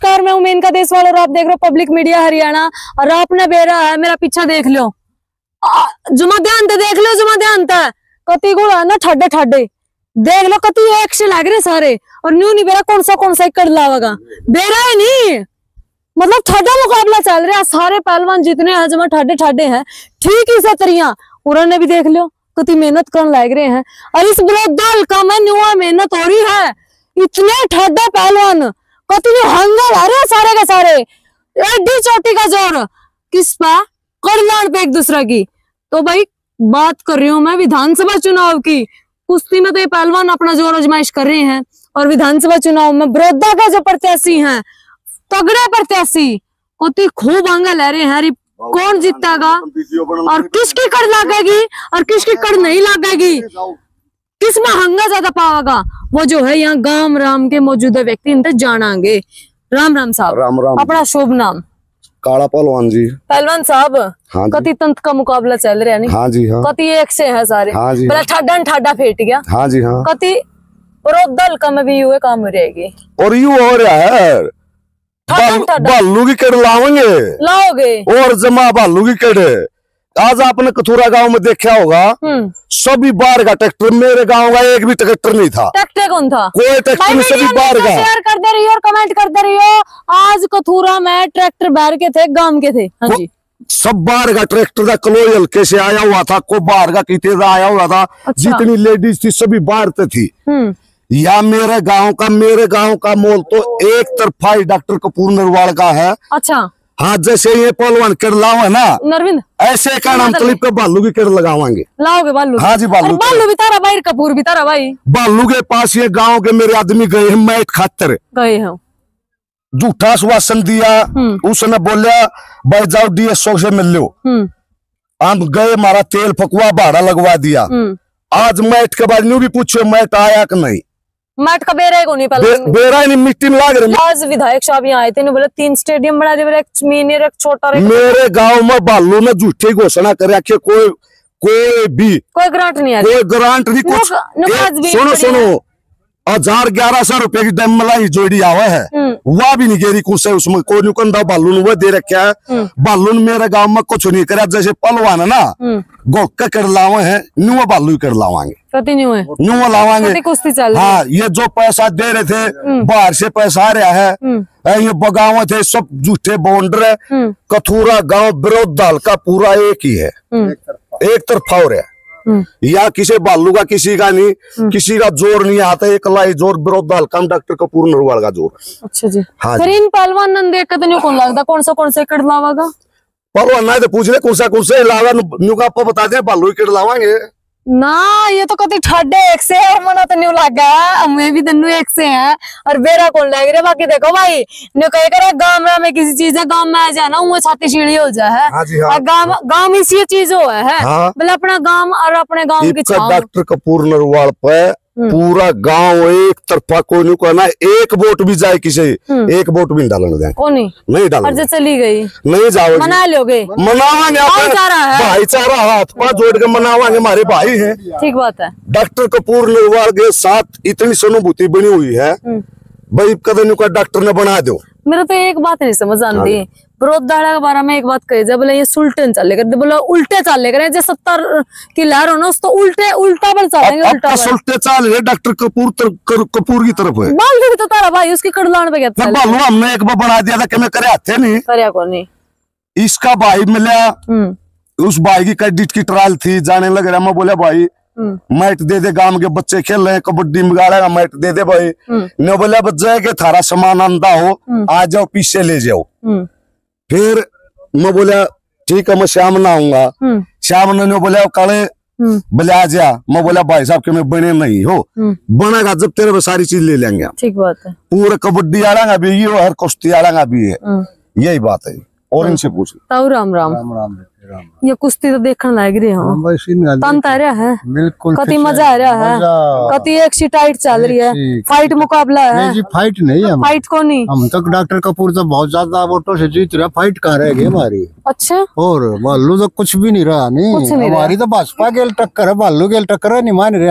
नमस्कार, मैं मेनका देशवाल और आप देख रहे हो पब्लिक मीडिया हरियाणा। और आपने बेरा है मेरा पीछा देख लो, जुमा ध्यान ते देख लो, जुमा ध्यान ते कति गुड़ है ना ठाडे ठाडे देख लो, कति एक से लग रहे सारे। और न्यू नहीं बेरा कौन सा कर लावेगा, बेरा ही नहीं, मतलब ठाडा मुकाबला चल रहा है। सारे पहलवान जितने हैं जुमा ठाडे ठाडे हैं, ठीक ही सतरिया उन्होंने भी देख लो कति मेहनत करने लग रहे हैं। और इस ब्रोदाल का में न्यू मेहनत हो रही है, इतने ठाडा पहलवान कति हंगर आ रहे हैं सारे के सारे। एडी चोटी का जोर किस पा करलान पे एक दूसरा की। तो भाई बात कर रही हूँ मैं विधानसभा चुनाव की। कुश्ती में तो ये पहलवान अपना जोर आजमाइश कर रहे हैं, और विधानसभा चुनाव में बड़ौदा के जो प्रत्याशी हैं, तगड़े प्रत्याशी कति खूब हंगा ले रहे हैं। कौन जीतेगा और किसकी कर लगेगी और किसकी कर नहीं लगेगी, किसमें हंगा ज्यादा पाएगा, वो जो है यहाँ गांव राम के मौजूदा व्यक्ति इनसे जानांगे। राम राम साहब। राम राम। अपना शुभ नाम? काला पहलवान जी। पहलवान साहब, हाँ कति तंत्र का मुकाबला चल रहा है? नहीं हाँ जी हाँ। कति एक से है सारे? हाँ जी हाँ। ठाडा फेट गया। हाँ जी हाँ। कति दल का में भी हुए काम रहेगी और यू हो रहा है भालू की कड़ लाओगे और जमा भालू की कड़। आज आपने कथुरा गांव में देखा होगा, सभी बाहर का ट्रैक्टर, मेरे गांव का एक भी ट्रैक्टर नहीं था। ट्रैक्टर कौन था? कोई ट्रैक्टर नहीं, सभी बाहर का। शेयर करते रहिए और कमेंट करते रहिए। आज कथुरा में ट्रैक्टर बाहर के थे, गांव के थे। हाँ जी, सब बाहर का ट्रैक्टर था, कलोई हल्के से आया हुआ था, को बाहर का किते आया हुआ था। अच्छा। जितनी लेडीज थी सभी बाहर से थी। या मेरे गांव का मोल तो एक तरफा ही डॉक्टर कपूर नरवाल का है। अच्छा हाँ, जैसे ये पहलवान कर लाओ है ना नरविंद, ऐसे का नाम तलीब का भालू की कर लगावांगे। लाओगे भालू? हाँ जी, भालू भी तारा भाई, कपूर भी तारा भाई। भालू के पास ये गांव के मेरे आदमी गए हैं, मैट खातर गए हैं, झूठा सुवासन दिया। उसने बोलिया भाई जाओ DSO से मिल लो। हम गए, हमारा तेल फकवा भाड़ा लगवा दिया। आज मैट के बाद न्यू भी पूछे मैट आया कि नहीं। मैट का बेरा को नहीं बेरा नहीं, मिट्टी में लाग रही। आज विधायक साहब यहाँ आए थे, बोले 3 स्टेडियम बना दे, एक मीनियर एक छोटा। मेरे गांव में भालू ने झूठी घोषणा कर रखी, कोई ग्रांट नहीं है, कोई ग्रांट नहीं कुछ। सुनो 1000-1100 रुपए की डैम मलाई जोड़ी आवा है, वह भी नहीं गेरी कुछ है उसमें। कोई नुकंदा भालू ने वो दे रखा है। भालू ने मेरे गांव में कुछ नहीं करा, जैसे पहलवान है ना गोक कर लावे है, न्यू भालू कर लावांगे, न्यू लावांगे। कुश्ती चल रही है। हाँ, ये जो पैसा दे रहे थे बाहर से पैसा आ रहा है, ये बगाव थे सब झूठे बॉन्डर है। कथुरा गांव बड़ौदा का पूरा एक ही है, एक तरफा हो रहा है। या किसी भालू का किसी का नहीं, किसी का जोर नहीं आता, एक लाई जोर बड़ौदा हल्का डॉक्टर कपूर नरवाल का जोर। अच्छा जी हाँ। फिर इन पहलवान ने देख के कौन लगता कौन सा कड़ लावागा? पहलवान ना तो पूछ ले कौन सा लावा, न्यू का आपको बता दे भालू कड़ लावांगे ना। ये तो कति ठाडे एक से है, मना तो न्यू लगा, हमें भी तन्नू एक से है। और बेरा कौन लग रहे? बाकी देखो भाई, न्यू कहे करे गांव में किसी चीज है, गांव में आ जाए ना वो छाती सीढ़ी हो जाए है। हाँ। गांव में इसी चीज हो है। हाँ। मतलब अपना गांव और अपने गांव की डॉक्टर कपूर नरवाल पे पूरा गांव एक तरफा, कोई नहीं कहना एक वोट भी जाए किसी, एक वोट भी डालने दें, नहीं डालने। चली गई नहीं जाओगे, मना लोगे? मनावांगे, भाईचारा हाथ पांच जोड़ के मनावांगे, हमारे भाई हैं। ठीक बात है। डॉक्टर कपूर नरवाल के साथ इतनी सहानुभूति बनी हुई है भाई, कदम का डॉक्टर ने बना दो। मेरा तो एक बात नहीं समझ आती, बड़ौदा के बारे में एक बात कही जाए, बोले ये सुल्टन चले कर, बोले उल्टे चले करे, जो 70 की लहर हो ना उस तो उल्टा बल चलेंगे, उल्टा उल्टे चाल रहे। डॉक्टर कपूर की तरफ है बाल भी तो तारा भाई, उसकी कड़लान पे क्या बालू हमने एक बार बना दिया था कि मैं करे हाथे नहीं करे को नहीं। इसका भाई मिला, उस भाई की कैडिट की ट्रायल थी, जाने लग रहा। मैं बोला भाई मैट दे दे, गांव के बच्चे खेल रहे हैं कबड्डी में, गाड़ा मैट दे दे भाई। ने बोला बच्चा के थारा सामान आंदा हो, आ जाओ पीछे ले जाओ। फिर मैं बोला ठीक है, मैं शाम ना आऊंगा। शाम ने बोला काले बोले आ जा। मैं बोला भाई साहब के मैं बने नहीं हो, बनेगा जब तेरे सारी चीज ले लेंगे। ठीक बात है। पूरा कबड्डी आलांगा भी ये हर कुश्ती आलांगा भी है, यही बात है। और इनसे पूछ राम राम। ये कुश्ती तो देखने लायक रही है, तंत आ रहा है, बिल्कुल कति मजा आ रहा है, कति एक सी टाइट चल रही है, फाइट मुकाबला है। नहीं जी फाइट नहीं है, फाइट को नहीं, हम तक डॉक्टर कपूर तो बहुत ज्यादा वोटों से जीत रहा, फाइट कहाँ रह गई हमारी। अच्छा। और भालू तो कुछ भी नहीं रहा, नहीं हमारी तो भाजपा के टक्कर है, भालू के टक्कर है, नहीं मान रहे हम।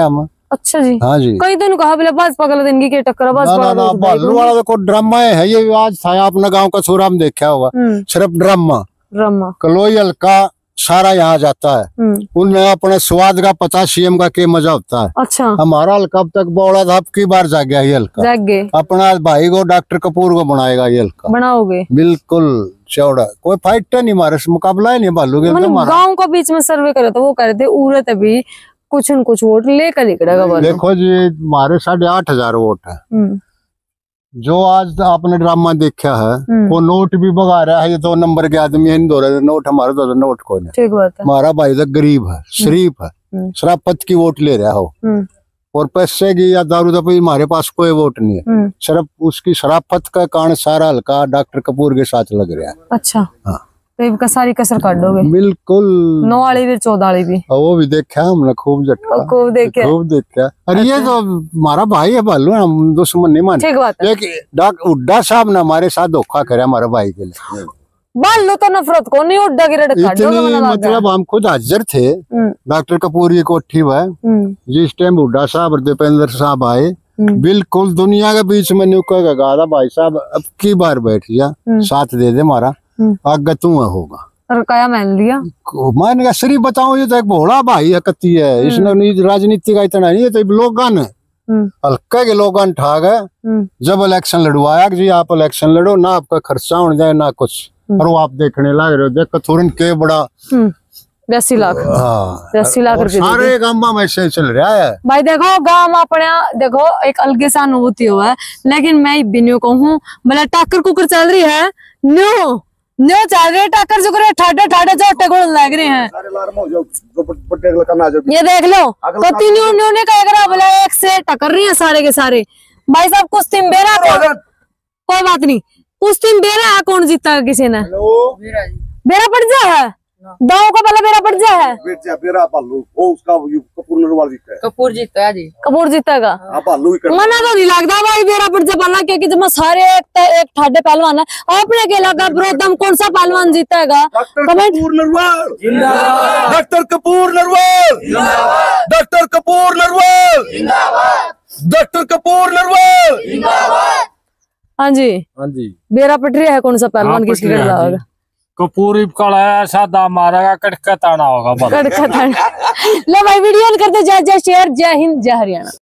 अच्छा जी। हाँ जी। कई दिन कहा बोले भाजपा का दिन की टक्कर भालू वाला को ड्रामा है ये आज था अपने गांव का छोरा में देखा होगा सिर्फ ड्रामा कलोई हल्का सारा यहाँ जाता है उन्हें अपने स्वाद का पता सीएम का के मजा होता है। अच्छा हमारा हल्का अब तक बौड़ा था, अब की बार जाग गया ये हल्का, जाग गए अपना भाई को डॉक्टर कपूर को बनाएगा ये हल्का, बनाओगे बिल्कुल चौड़ा, कोई फाइट नहीं हमारे मुकाबला ही नहीं भालू के। गाँव को बीच में सर्वे करे तो वो करे थे उड़े तभी कुछ न कुछ वोट लेकर निकलेगा। देखो जी हमारे 8,500 वोट है। जो आज आपने ड्रामा देखा है वो नोट भी भगा रहा है, ये 2 नंबर के आदमी है, इन 2 नोट हमारे 2 नोट को नहीं। ठीक बात है। हमारा भाई तो गरीब है, शरीफ है, शराफत की वोट ले रहा हो और पैसे की या दारू दपी हमारे पास कोई वोट नहीं है, सिर्फ उसकी शराफत का कारण सारा हल्का डॉक्टर कपूर के साथ लग रहा है। अच्छा हाँ तो सारी कसर काट दोगे बिल्कुल 9 वाली भी 14 वाली भी वो भी देखा हमने खूब झटका खूब देखा। अरे ये तो हमारा भाई है भालू, हम दुश्मन नहीं मानते। ठीक बात है। उड्डा साहब ने हमारे साथ धोखा करे हमारे भाई के लिए, भालू तो नफरत को नहीं उड्डा गिरा मतलब हम खुद हाजिर थे डॉक्टर कपूर की कोठी में जिस टाइम उड्डा साहब दीपेंद्र साहब आए, बिल्कुल दुनिया के बीच में नुका गादा भाई साहब अब की बार बैठ गया साथ दे दे हमारा आगे तू होगा और क्या मान लिया मैंने कहा सिर्फ बताऊं ये तो एक भोला भाई है कत्ती है, इसने राजनीति का इतना नहीं है, तो लोगन है हल्का के लोगन ठा गए जब इलेक्शन लड़वाया जी आप इलेक्शन लड़ो ना आपका खर्चा हो जाए ना कुछ, और वो आप देखने लग रहे हो देखो तुरंत के बड़ा 82 लाख 82 लाख रुपए सारे गांव में ऐसे चल रहा है भाई। देखो गांव अपने देखो एक अलग सा अनुभूति हुआ है, लेकिन मैं बिन्यू कहूँ बोला टाकर कुकर चल रही है न्यू चल रही है टाकर जो करे ठाडे ठाडे जोटे को लग रहे हैं। ये देख लो तो तीनों ने कह करा बोला एक से टकर रही है सारे के सारे। भाई साहब कुश्ती में बेरा कोई बात नहीं, कुश्ती में बेरा है कौन जीता किसी ने बेरा पड़ जा है दाव का पहले बेरा पड़ जा है बेरा भालू वो उसका कपूर नरवाल जीता है, कपूर जीता है जी, कपूर जीतेगा मना तो नहीं लगता भाई बेरा पड़ जा पहला क्योंकि जब सारे एक ठाडे पहलवान है अपने के लगा विरोधम कौन सा पहलवान जीतेगा। कपूर नरवाल जिंदाबाद, डॉक्टर कपूर नरवाल जिंदाबाद, डॉक्टर कपूर नरवाल जिंदाबाद, डॉक्टर कपूर नरवाल जिंदाबाद। हाँ जी बेरा पट रही है कौन सा पहलवान किसकी लगा कपूरी कड़ा सादा मारेगा कड़का ताना होगा कड़का ताना। ले भाई वीडियो करते जय जय शेयर, जय हिंद जय हरियाणा।